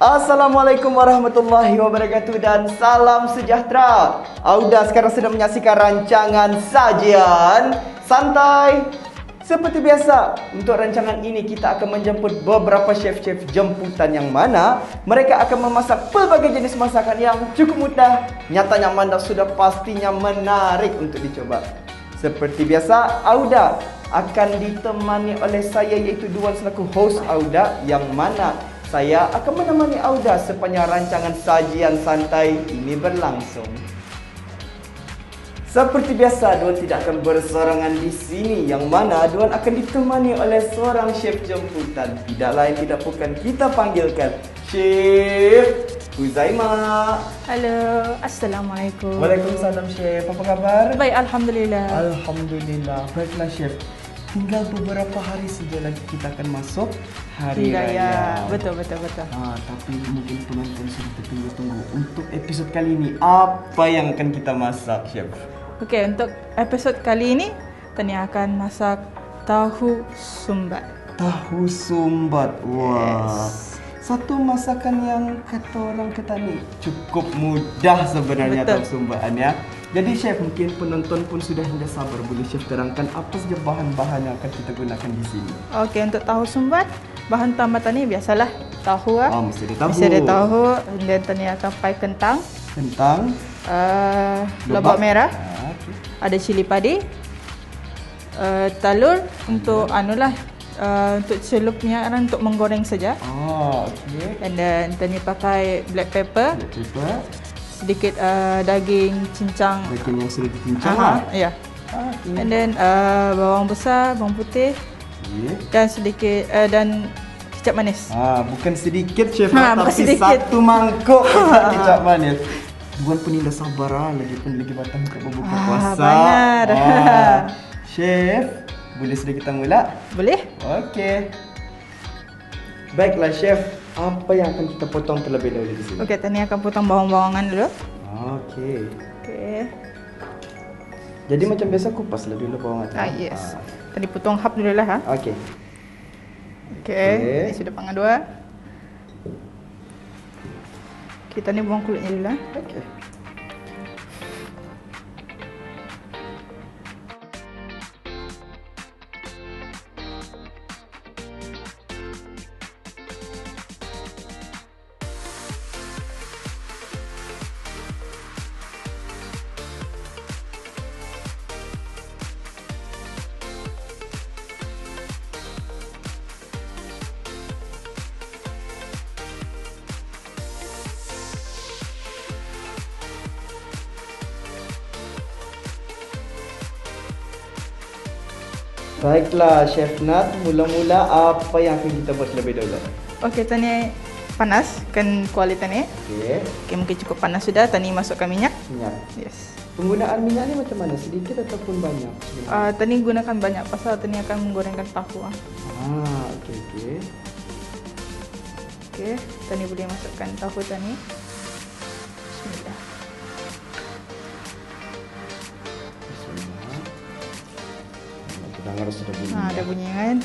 Assalamualaikum warahmatullahi wabarakatuh dan salam sejahtera. Auda sekarang sedang menyaksikan rancangan sajian santai. Seperti biasa, untuk rancangan ini kita akan menjemput beberapa chef-chef jemputan yang mana mereka akan memasak pelbagai jenis masakan yang cukup mudah, nyata, nyaman dan sudah pastinya menarik untuk dicoba. Seperti biasa, Auda akan ditemani oleh saya iaitu Duan selaku host Auda, yang mana saya akan menemani Auda sepanjang rancangan sajian santai ini berlangsung. Seperti biasa, Duan tidak akan bersorangan di sini, yang mana Duan akan ditemani oleh seorang chef jemputan. Tidak lain tidak bukan, kita panggilkan Chef Huzaimah. Halo, Assalamualaikum. Waalaikumsalam Chef, apa kabar? Baik, Alhamdulillah. Alhamdulillah. Baiklah Chef, tinggal beberapa hari saja lagi kita akan masuk Hari Raya. Betul. Tapi mungkin penonton sudah tertunggu-tunggu. Untuk episod kali ini, apa yang akan kita masak, Chef? Okey, untuk episod kali ini Tania akan masak tahu sumbat. Tahu sumbat. Wah. Yes. Satu masakan yang kata orang kata ni cukup mudah sebenarnya. Betul. Tahu sumbatannya. Jadi Chef, mungkin penonton pun sudah tidak sabar. Boleh Chef terangkan apa saja bahan-bahan yang akan kita gunakan di sini? Okey, untuk tahu sumbat, bahan utama Tania biasalah tahu lah. Mesti ada tahu. Mesti ada tahu. Dan Tania akan pakai kentang, lobak merah, Okay. ada cili padi, telur untuk untuk celupnya untuk menggoreng saja. Okay. And then Tania pakai black pepper, sedikit daging cincang. Daging yang sudah dicincang lah. Ya. Okay. And then bawang besar, bawang putih, dan sedikit dan kicap manis. Bukan sedikit Chef, Bukan tapi sedikit. satu mangkuk kicap manis. Duan pun tidak sabar lagi batang untuk berbuka puasa. Benar. Chef, boleh sudah kita mula? Boleh? Okey. Baiklah Chef, apa yang akan kita potong terlebih dahulu di sini? Okey, Tania akan potong bawang-bawangan dulu. Okey. Okey. Jadi macam biasa kupaslah dulu bawang. Yes. Tadi potong hap dulu lah. Okey. Okey. Ini sudah panggang dua. Kita ni buang kulitnya dulu lah. Okey. Baiklah Chef Nat, mula-mula apa yang akan kita buat terlebih dahulu? Okey, Tania panaskan kuali Tania. Okey. Okey, mungkin cukup panas sudah. Tania masukkan minyak. Minyak. Yes. Penggunaan minyak ni macam mana? Sedikit ataupun banyak? Tania gunakan banyak pasal Tania akan menggorengkan tahu. Okey. Okey, Tania boleh masukkan tahu Tania. Bismillah. Dengar sudah bunyi. Ada bunyi kan?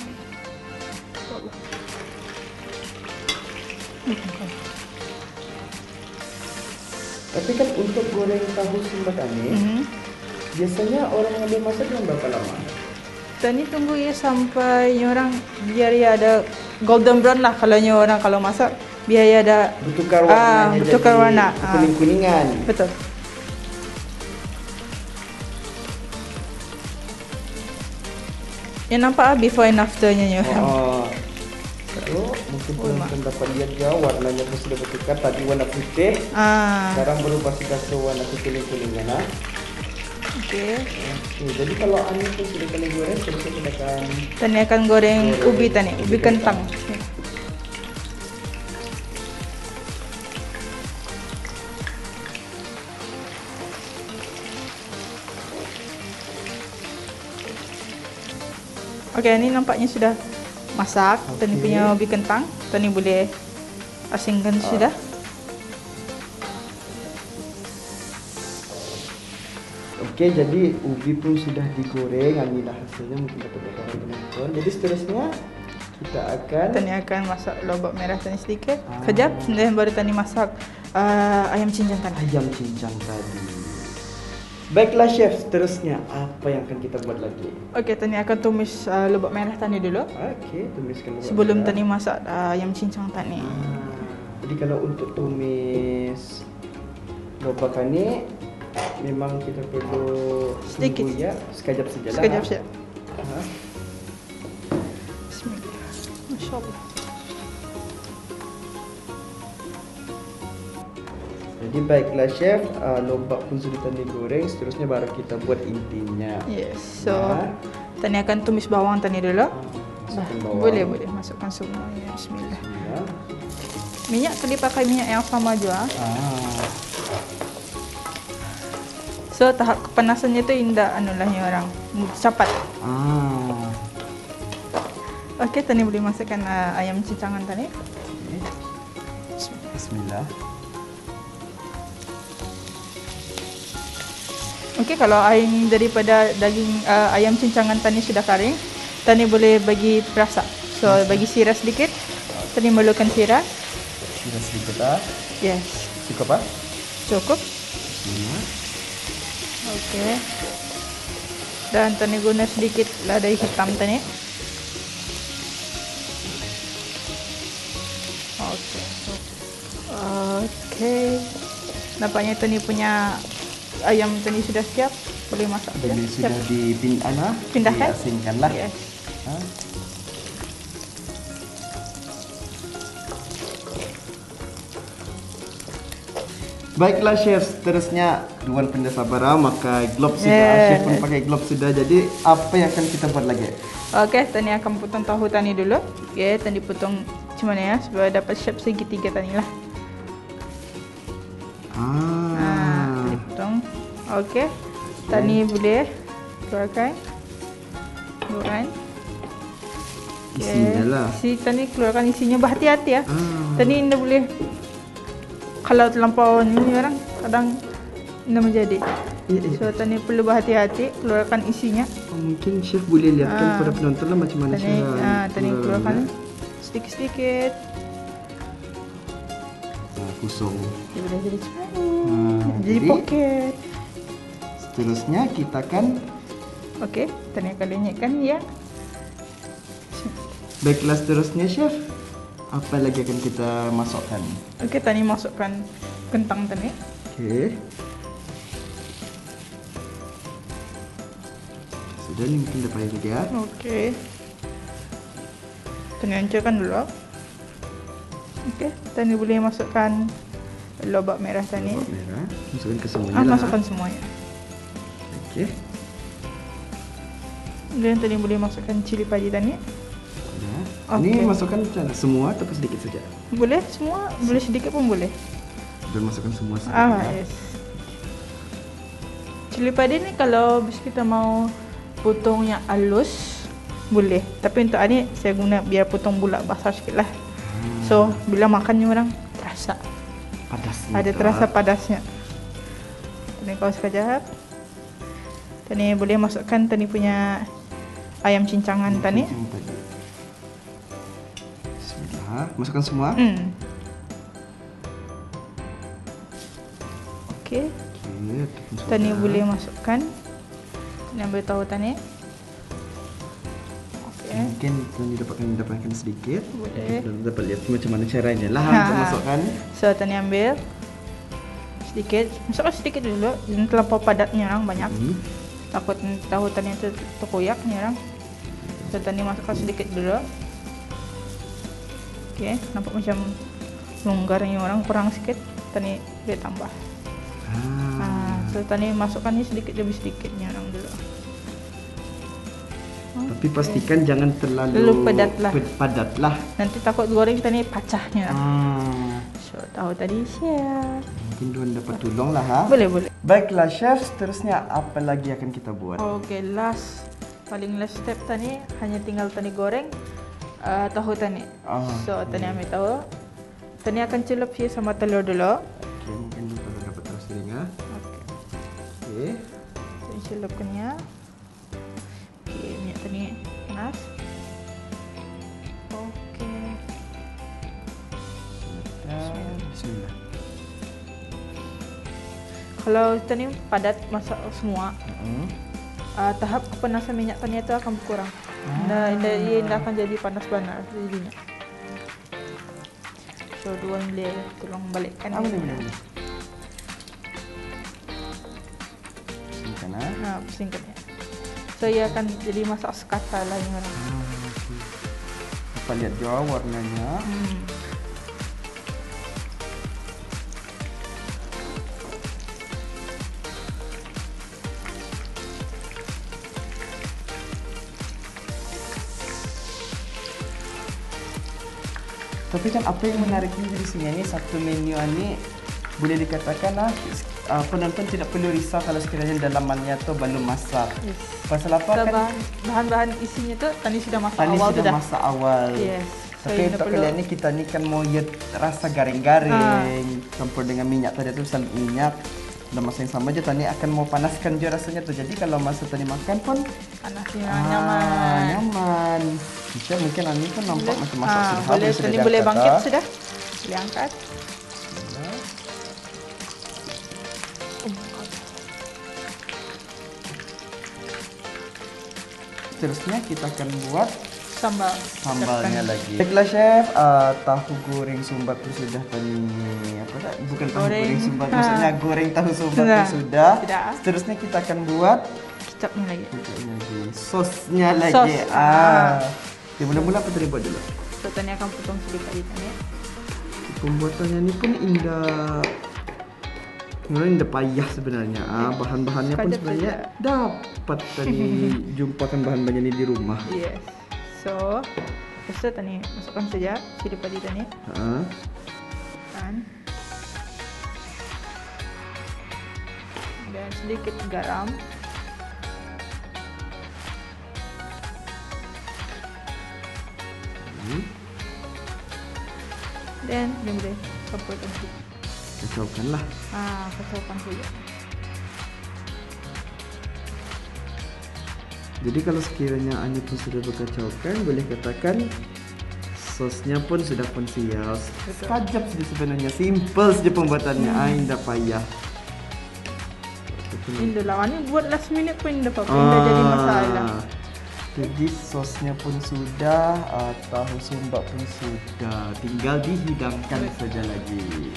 Tapi kan untuk goreng tahu sumbat ni, biasanya orang yang ambil masak dalam berapa lama? Tani tunggu ya sampai orang biar ya ada golden brown lah kalau masak biar ya ada Bertukar warnanya, bertukar jadi warna. kuning-kuningan. Betul. Yang nampak before and after-nya ni orang. Mungkin penonton dapat lihat ya, warnanya pun sudah bertukar. Tadi warna putih, sekarang berubah sudah ke warna kuning-kuningan. Okey. Jadi kalau anu pun sudah kali goreng, terus kita akan Tani akan goreng ubi Tani, ubi kentang. Okey, ini nampaknya sudah masak. Tani punya ubi kentang. Tani boleh asingkan sudah. Okey, jadi ubi pun sudah digoreng. Inilah hasilnya, mungkin dapat gambaran penonton. Jadi seterusnya kita akan Tani akan masak lobak merah tani sedikit. Kejap, dan baru tani masak ayam cincang tani. ayam cincang tadi. Baiklah chef, seterusnya apa yang akan kita buat lagi? Okey, tani akan tumis lobak merah tani dulu. Okey, tumiskan lobak Sebelum merah. tani masak ayam cincang tani. Jadi kalau untuk tumis lobak ni memang kita perlu Sedikit. tunggu ya sekejap sajalah. Sekejap saja. Ha. Bismillah. Masya-Allah. Jadi baiklah chef, lobak pun sudah tadi goreng, seterusnya baru kita buat intinya. Yes. So, Ya. tani akan tumis bawang tani dulu. Masukkan bawang. Boleh masukkan semua. Ya, bismillah. Ya. Minyak tadi pakai minyak yang sama juga. So, tahap kepanasannya tu indah anulahnya orang. Cepat. Okey, tani boleh masukkan ayam cincangan tadi. Okay. Bismillah. Okey, kalau air daripada daging ayam cincangan tani sudah kering, tani boleh bagi perasa. So, bagi sirah sedikit. Tani memerlukan sirah. Sudah sedikit lah. Yes. Cukup ah? Cukup. Bismillah. Okey. Dan tani guna sedikit lada hitam tani. Okey. Okey. Nampaknya tani punya ayam tani sudah siap. Boleh masak. Jadi sudah Pindahkan. diasingkan lah. Yes. Ha? Baiklah chef, seterusnya Duan Pendas Sabara maka glove sudah. Yes. Chef pun pakai glove sudah. Jadi apa yang akan kita buat lagi? Okey, tani akan potong tahu tani dulu. Okey, tani potong macam mana ya supaya dapat shape segitiga tani lah. Tani potong. Okey. Tani boleh keluarkan. Keluarkan. Isinya lah. Si tani keluarkan isinya, berhati-hati ya. Ah. Tani anda boleh, kalau terlampau ni orang kadang anda menjadi. So tani perlu berhati-hati keluarkan isinya. Mungkin chef boleh lihatkan kepada penonton lah macam mana Tani keluarkan sedikit-sedikit. Kosong. Dia boleh jadi macam ni. Jadi jadi poket. seterusnya kita akan Okey, tani akan lenyapkan ya. baiklah seterusnya chef. Apa lagi akan kita masukkan? Okey, tani masukkan kentang tani. Okey. Sudah ni mungkin dah payah lagi ya. Okey. Tani hancurkan dulu. Okey, tani boleh masukkan lobak merah tani. Lobak merah. Masukkan ke semuanya lah. Masukkan semuanya. Okey. Dan tani boleh masukkan cili padi tani. Ya. Ini Okey. masukkan macam mana? Semua atau sedikit saja? Boleh semua, boleh sedikit pun boleh. Dan masukkan semua saja. Yes. Cili padi ni kalau kita mau potong yang halus boleh. Tapi untuk ini saya guna biar potong bulat basah sikit lah. So bila makannya orang terasa. Padasnya. Ada terasa padasnya. Tani kau sekejap. Tani boleh masukkan tani punya ayam cincangan tani. Bismillah. Masukkan semua. Okey. Okey. Tani boleh masukkan. Tani ambil tahu tani. Okey. Mungkin tani dapatkan sedikit. Boleh. Dan dapat lihat macam mana caranya lah untuk masukkan. So tani ambil sedikit. Masukkan sedikit dulu. Jangan terlampau padatnya orang banyak. Takut tahu tani itu terkoyak ni orang. So tani masukkan sedikit dulu. Okey, nampak macam longgarnya orang, kurang sikit. Tani boleh tambah. So tani masukkan ni sedikit demi sedikitnya orang dulu. Tapi pastikan jangan terlalu padat lah. Nanti takut goreng tani pecahnya. So tahu tadi siap. Mungkin Duan dapat tolong lah ha. Boleh. Baiklah chef, seterusnya apa lagi akan kita buat? Okey, paling last step tani hanya tinggal tani goreng tahu tani. So tani ambil tahu. Tani akan celup dia sama telur dulu. Okey, mungkin kita dapat terus telinga. Okey. Tani celupkannya. Okey, minyak tani panas. Kalau kita ni padat masak semua, tahap kepanasan minyak tadi itu akan berkurang. Ia akan jadi panas benar jadinya. So, dua boleh tolong balikkan. Boleh. Pusingkan Pusingkan ya. So, ia akan jadi masak sekata lah yang orang. Kita lihat juga warnanya. Tapi kan apa yang menariknya di sini ini satu menu ini boleh dikatakan penonton tidak perlu risau kalau sekiranya dalamannya tu belum masak. Yes. Pasal apa So, kan? Bahan-bahan isinya tu tadi sudah masak Tadi awal sudah masak awal. Yes. Tapi untuk kalian ni kita ni kan mau rasa garing-garing campur dengan minyak tadi tu sel minyak. Dalam masa yang sama je tadi akan mau panaskan je rasanya tu. Jadi kalau masa tadi makan pun panasnya nyaman. Bisa mungkin Ani pun nampak macam masak sudah boleh, habis. Ini boleh bangkit sudah. Boleh angkat. Seterusnya kita akan buat sambalnya lagi. Baiklah chef, tahu goreng sumbat pun sudah tadi bukan tahu goreng sumbat, maksudnya goreng tahu sumbat pun sudah. Seterusnya kita akan buat kecapnya lagi. Sosnya lagi. Mula-mula apa tadi buat dulu? So, tadi akan potong sedikit ya. Pembuatannya ni pun indah. Indah payah sebenarnya. Bahan-bahannya pun sebenarnya dapat tadi jumpakan bahan-bahannya ni di rumah. Yes. So, first tadi masukkan saja cili padi tadi. Dan sedikit garam. Dan boleh campurkan sedikit. Kacaukan lah. Kacaukan saja. Jadi kalau sekiranya Ani pun sudah berkacaukan, boleh katakan sosnya pun sudah pun siap. Sekejap saja sebenarnya, simple saja pembuatannya. Indah payah. Indah lah, ni buat last minute pun indah apa? Indah jadi masalah. Jadi sosnya pun sudah, tahu sumbat pun sudah, tinggal dihidangkan saja lagi.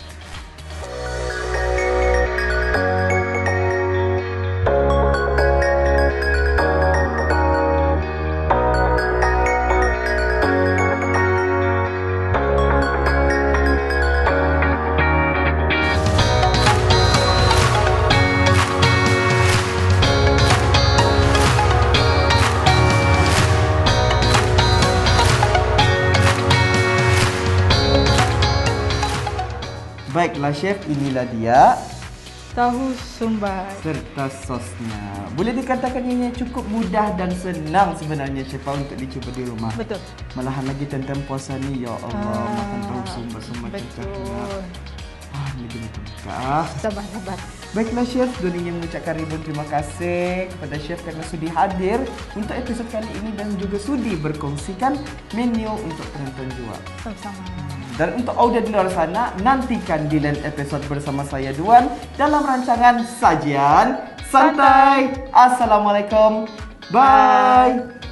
Baiklah chef, inilah dia tahu sumbat serta sosnya. Boleh dikatakan ini cukup mudah dan senang sebenarnya chef untuk dicuba di rumah. Betul. Malahan lagi tentang puasa ni, ya Allah, makan tahu sumbat semua betul. Ini betul. Sabar. Baiklah chef, Doni ingin mengucapkan ribuan terima kasih kepada chef kerana sudi hadir untuk episod kali ini dan juga sudi berkongsikan menu untuk penonton juga. Sama-sama. Dan untuk audiens di luar sana, nantikan di lain episod bersama saya Duan dalam rancangan Sajian Santai. Assalamualaikum. Bye.